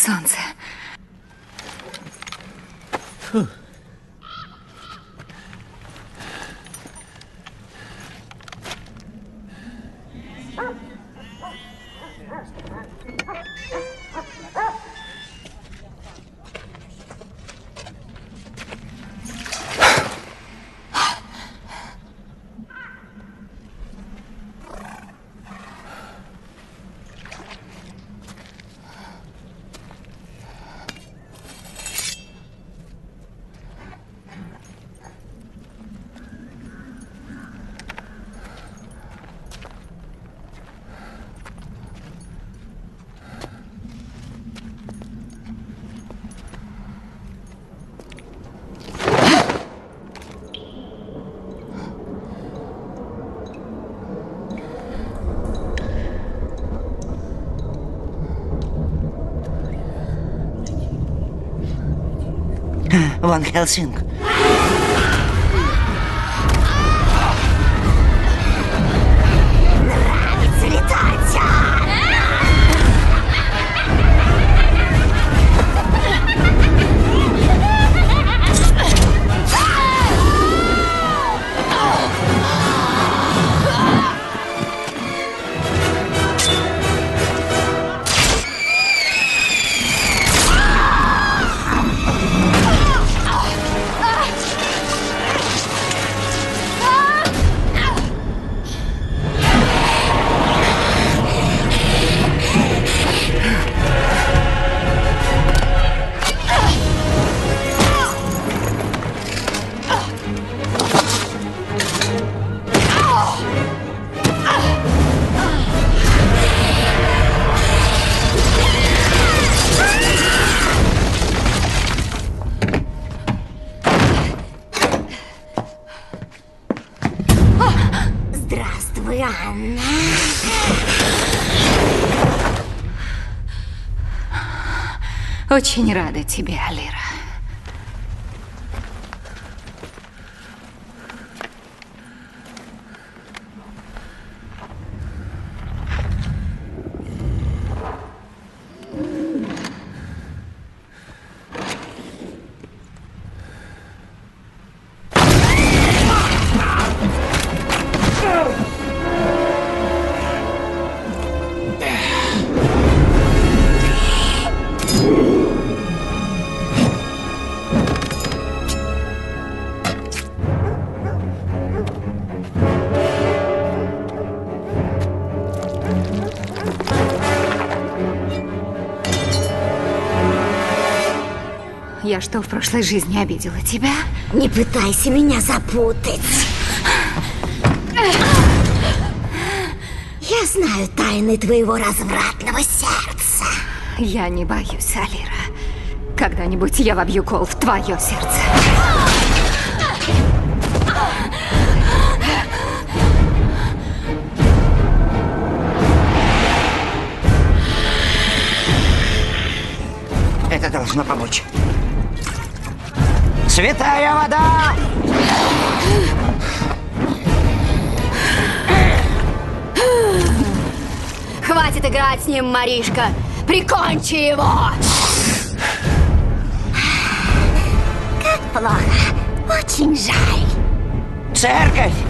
солнце. Фу. Ван Хельсинг. Нравится летать, а? Здравствуй, Анна. Очень рада тебе, Алира. Я что, в прошлой жизни обидела тебя? Не пытайся меня запутать. Я знаю тайны твоего развратного сердца. Я не боюсь, Алира. Когда-нибудь я вобью кол в твое сердце. Это должно помочь. Святая вода! Хватит играть с ним, Маришка! Прикончи его! Как плохо. Очень жаль. Церковь!